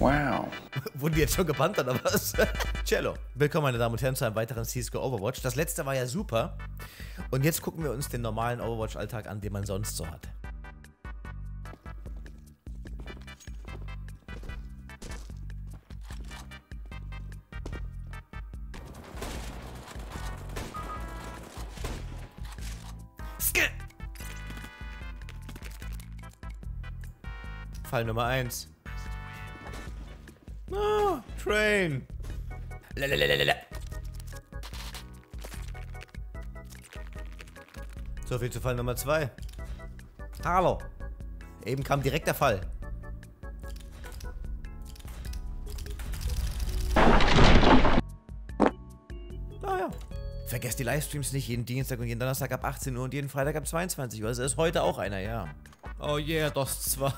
Wow. Wurden die jetzt schon gebannt oder was? Cello. Willkommen, meine Damen und Herren, zu einem weiteren CSGO Overwatch. Das letzte war ja super. Und jetzt gucken wir uns den normalen Overwatch-Alltag an, den man sonst so hat. Fall Nummer 1. Oh, Train. Lalalala. So viel zu Fall Nummer 2. Hallo. Eben kam direkt der Fall. Naja. Vergesst die Livestreams nicht, jeden Dienstag und jeden Donnerstag ab 18 Uhr und jeden Freitag ab 22 Uhr. Also ist heute auch einer, ja. Oh yeah, das zwar.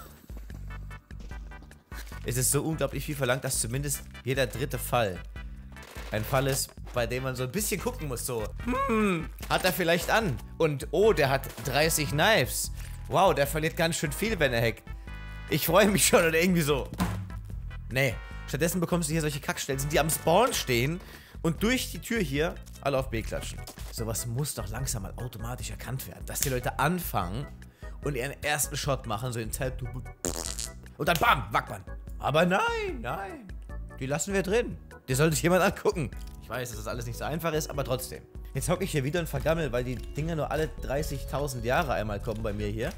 Es ist so unglaublich viel verlangt, dass zumindest jeder dritte Fall ein Fall ist, bei dem man so ein bisschen gucken muss, so, hat er vielleicht an? Und oh, der hat 30 Knives. Wow, der verliert ganz schön viel, wenn er hackt. Ich freue mich schon oder irgendwie so. Nee, stattdessen bekommst du hier solche Kackstelzen, die am Spawn stehen und durch die Tür hier alle auf B klatschen. Sowas muss doch langsam mal automatisch erkannt werden, dass die Leute anfangen und ihren ersten Shot machen, so in Zeit und dann bam, Wackmann. Aber nein, nein, die lassen wir drin. Die soll sich jemand angucken. Ich weiß, dass das alles nicht so einfach ist, aber trotzdem. Jetzt hocke ich hier wieder und vergammel, weil die Dinger nur alle 30.000 Jahre einmal kommen bei mir hier.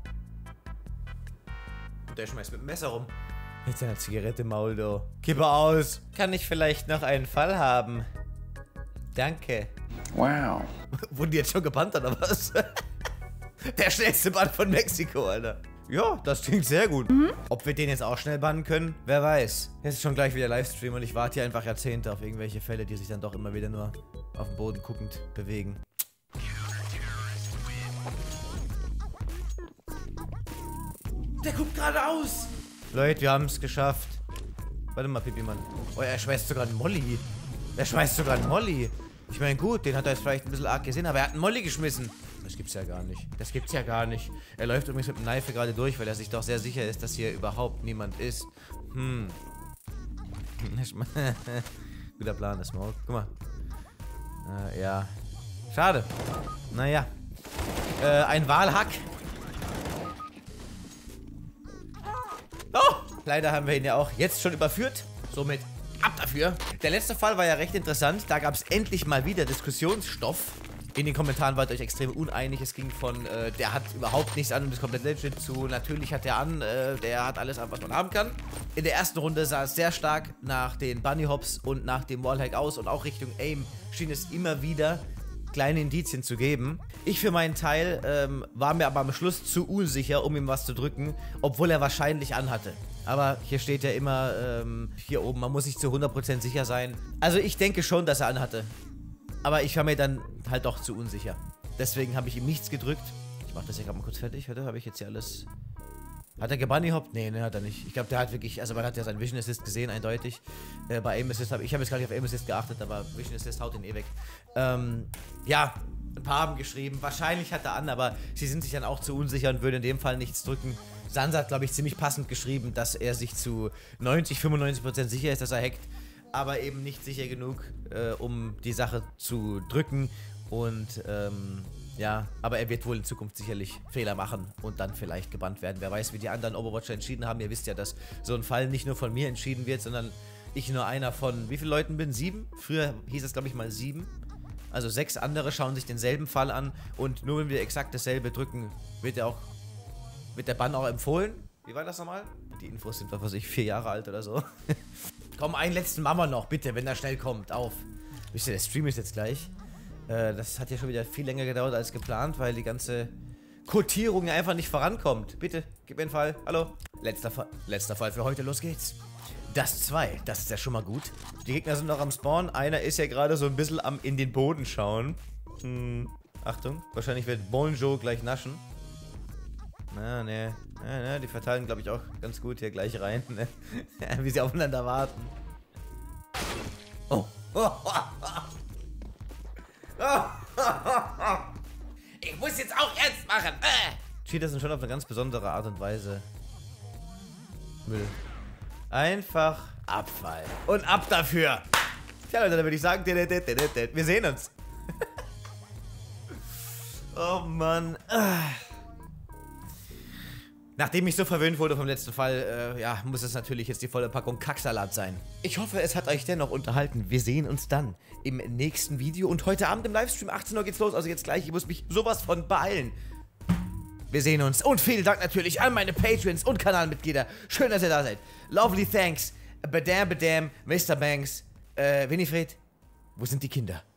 Und der schmeißt mit dem Messer rum. Mit seiner Zigarette im Maul, du. Kippe aus. Kann ich vielleicht noch einen Fall haben? Danke. Wow. Wurden die jetzt schon gebannt oder was? Der schnellste Bann von Mexiko, Alter. Ja, das klingt sehr gut. Ob wir den jetzt auch schnell bannen können, wer weiß. Jetzt ist schon gleich wieder Livestream und ich warte hier einfach Jahrzehnte auf irgendwelche Fälle, die sich dann doch immer wieder nur auf den Boden guckend bewegen. Der guckt geradeaus! Leute, wir haben es geschafft. Warte mal, Pipi, Mann. Oh, er schmeißt sogar einen Molly. Er schmeißt sogar einen Molly. Ich meine, gut, den hat er jetzt vielleicht ein bisschen arg gesehen, aber er hat einen Molly geschmissen. Das gibt's ja gar nicht. Das gibt's ja gar nicht. Er läuft übrigens mit dem Knife gerade durch, weil er sich doch sehr sicher ist, dass hier überhaupt niemand ist. Guter Plan, der Smoke. Guck mal. Ja. Schade. Naja. Ein Walhack. Oh! Leider haben wir ihn ja auch jetzt schon überführt. Somit ab dafür. Der letzte Fall war ja recht interessant. Da gab es endlich mal wieder Diskussionsstoff. In den Kommentaren wart ihr euch extrem uneinig. Es ging von, der hat überhaupt nichts an und ist komplett legit zu, natürlich hat der an, der hat alles an, was man haben kann. In der ersten Runde sah es sehr stark nach den Bunny Hops und nach dem Wallhack aus und auch Richtung Aim schien es immer wieder kleine Indizien zu geben. Ich für meinen Teil war mir aber am Schluss zu unsicher, um ihm was zu drücken, obwohl er wahrscheinlich anhatte. Aber hier steht ja immer, hier oben, man muss sich zu 100% sicher sein. Also ich denke schon, dass er anhatte. Aber ich war mir dann halt doch zu unsicher. Deswegen habe ich ihm nichts gedrückt. Ich mache das hier gerade mal kurz fertig, oder? Habe ich jetzt hier alles... Hat er gebunnyhoppt? Nee, ne, hat er nicht. Ich glaube, der hat wirklich... Also man hat ja seinen Vision Assist gesehen, eindeutig. Bei Aim Assist habe ich jetzt gar nicht auf Aim Assist geachtet, aber Vision Assist haut ihn eh weg. Ja, ein paar haben geschrieben. Wahrscheinlich hat er an, aber sie sind sich dann auch zu unsicher und würden in dem Fall nichts drücken. Sansa hat, glaube ich, ziemlich passend geschrieben, dass er sich zu 90-95% sicher ist, dass er hackt. Aber eben nicht sicher genug, um die Sache zu drücken. Und ja, aber er wird wohl in Zukunft sicherlich Fehler machen und dann vielleicht gebannt werden. Wer weiß, wie die anderen Overwatcher entschieden haben. Ihr wisst ja, dass so ein Fall nicht nur von mir entschieden wird, sondern ich nur einer von, wie viele Leuten bin? 7? Früher hieß es, glaube ich, mal 7. Also 6 andere schauen sich denselben Fall an. Und nur wenn wir exakt dasselbe drücken, wird der Bann auch empfohlen. Wie war das nochmal? Die Infos sind, was weiß ich, 4 Jahre alt oder so. Komm, einen letzten machen wir noch, bitte, wenn er schnell kommt. Auf. Wisst ihr, der Stream ist jetzt gleich. Das hat ja schon wieder viel länger gedauert als geplant, weil die ganze Codierung ja einfach nicht vorankommt. Bitte, gib mir einen Fall. Hallo. Letzter Fall für heute, los geht's. Das 2, das ist ja schon mal gut. Die Gegner sind noch am Spawn. Einer ist ja gerade so ein bisschen am in den Boden schauen. Achtung, wahrscheinlich wird Bonjo gleich naschen. Na, ne. Ja, die verteilen, glaube ich, auch ganz gut hier gleich rein, ne? Wie sie aufeinander warten. Oh. Ich muss jetzt auch ernst machen. Cheater sind schon auf eine ganz besondere Art und Weise Müll. Einfach Abfall. Und ab dafür. Tja, Leute, dann würde ich sagen, wir sehen uns. Oh Mann. Nachdem ich so verwöhnt wurde vom letzten Fall, ja, muss es natürlich jetzt die volle Packung Kacksalat sein. Ich hoffe, es hat euch dennoch unterhalten. Wir sehen uns dann im nächsten Video. Und heute Abend im Livestream, 18 Uhr geht's los. Also jetzt gleich, ich muss mich sowas von beeilen. Wir sehen uns. Und vielen Dank natürlich an meine Patrons und Kanalmitglieder. Schön, dass ihr da seid. Lovely thanks. Badam, Mr. Banks. Winifred, wo sind die Kinder?